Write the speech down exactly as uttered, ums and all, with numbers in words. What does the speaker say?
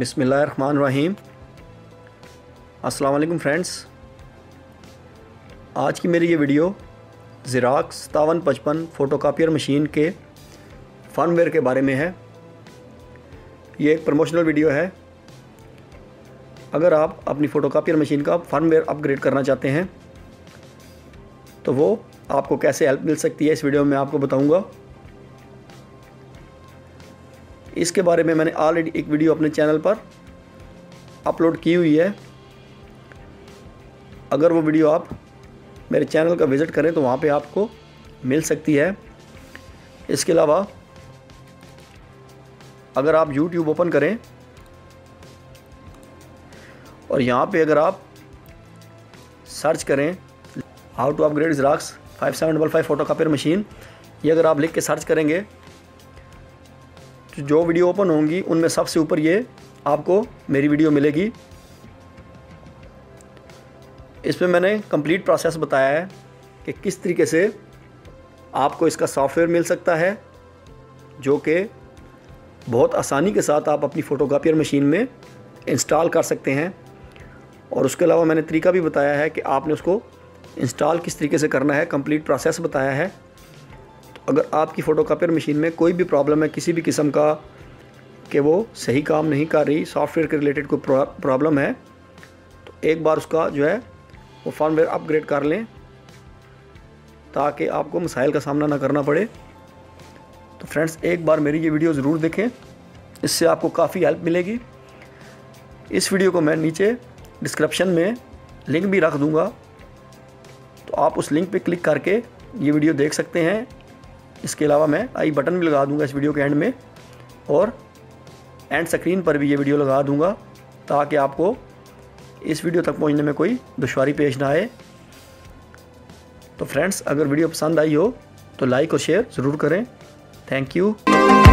बिस्मिल्लाहिर्रहमानिर्रहीम। अस्सलाम वालेकुम फ्रेंड्स, आज की मेरी ये वीडियो ज़ेरॉक्स सत्तावन पचपन फ़ोटोकॉपियर मशीन के फर्मवेयर के बारे में है। ये एक प्रमोशनल वीडियो है। अगर आप अपनी फ़ोटोकॉपियर मशीन का फर्मवेयर अपग्रेड करना चाहते हैं तो वो आपको कैसे हेल्प मिल सकती है, इस वीडियो में मैं आपको बताऊंगा। इसके बारे में मैंने ऑलरेडी एक वीडियो अपने चैनल पर अपलोड की हुई है। अगर वो वीडियो आप मेरे चैनल का विज़िट करें तो वहाँ पे आपको मिल सकती है। इसके अलावा अगर आप यूट्यूब ओपन करें और यहाँ पे अगर आप सर्च करें how to upgrade Xerox five seven double five photocopier machine, ये अगर आप लिख के सर्च करेंगे तो जो वीडियो ओपन होंगी उनमें सबसे ऊपर ये आपको मेरी वीडियो मिलेगी। इसमें मैंने कंप्लीट प्रोसेस बताया है कि किस तरीके से आपको इसका सॉफ्टवेयर मिल सकता है, जो कि बहुत आसानी के साथ आप अपनी फ़ोटोकॉपियर मशीन में इंस्टॉल कर सकते हैं। और उसके अलावा मैंने तरीका भी बताया है कि आपने उसको इंस्टॉल किस तरीके से करना है, कंप्लीट प्रोसेस बताया है। तो अगर आपकी फ़ोटोकॉपियर मशीन में कोई भी प्रॉब्लम है, किसी भी किस्म का कि वो सही काम नहीं कर रही, सॉफ्टवेयर के रिलेटेड कोई प्रॉब्लम है, तो एक बार उसका जो है वो फर्मवेयर अपग्रेड कर लें ताकि आपको मसाइल का सामना ना करना पड़े। तो फ्रेंड्स, एक बार मेरी ये वीडियो ज़रूर देखें, इससे आपको काफ़ी हेल्प मिलेगी। इस वीडियो को मैं नीचे डिस्क्रिप्शन में लिंक भी रख दूंगा, तो आप उस लिंक पे क्लिक करके ये वीडियो देख सकते हैं। इसके अलावा मैं आई बटन भी लगा दूंगा इस वीडियो के एंड में, और एंड स्क्रीन पर भी ये वीडियो लगा दूंगा ताकि आपको इस वीडियो तक पहुंचने में कोई दुश्वारी पेश ना आए। तो फ्रेंड्स, अगर वीडियो पसंद आई हो तो लाइक और शेयर ज़रूर करें। Thank you.